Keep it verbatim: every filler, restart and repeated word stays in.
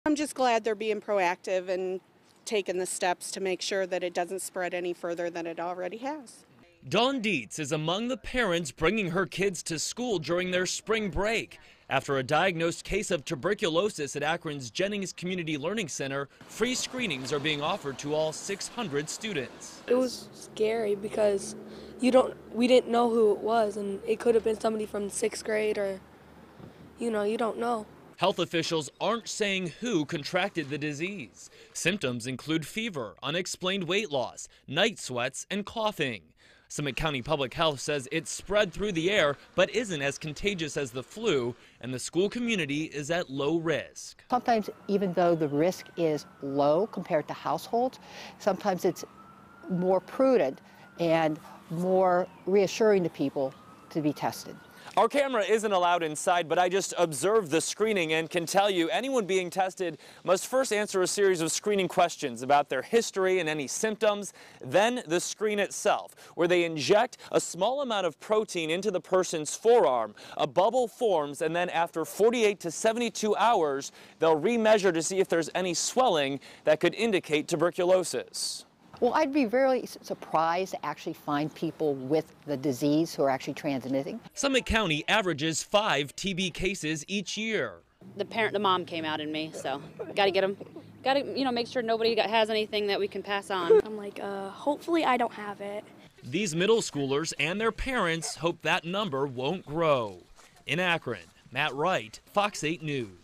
I'm just glad they're being proactive and taking the steps to make sure that it doesn't spread any further than it already has. Dawn Dietz is among the parents bringing her kids to school during their spring break. After a diagnosed case of tuberculosis at Akron's Jennings Community Learning Center, free screenings are being offered to all six hundred students. It was scary because you don't, we didn't know who it was, and it could have been somebody from sixth grade or, you know, you don't know. Health officials aren't saying who contracted the disease. Symptoms include fever, unexplained weight loss, night sweats, and coughing. Summit County Public Health says it's spread through the air but isn't as contagious as the flu, and the school community is at low risk. Sometimes, even though the risk is low compared to households, sometimes it's more prudent and more reassuring to people to be tested. Our camera isn't allowed inside, but I just observed the screening and can tell you anyone being tested must first answer a series of screening questions about their history and any symptoms, then the screen itself, where they inject a small amount of protein into the person's forearm. A bubble forms, and then after forty-eight to seventy-two hours, they'll remeasure to see if there's any swelling that could indicate tuberculosis. Well, I'd be very surprised to actually find people with the disease who are actually transmitting. Summit County averages five T B cases each year. The parent, the mom came out in me, so got to get them. Got to, you know, make sure nobody got, has anything that we can pass on. I'm like, uh, hopefully I don't have it. These middle schoolers and their parents hope that number won't grow. In Akron, Matt Wright, Fox eight News.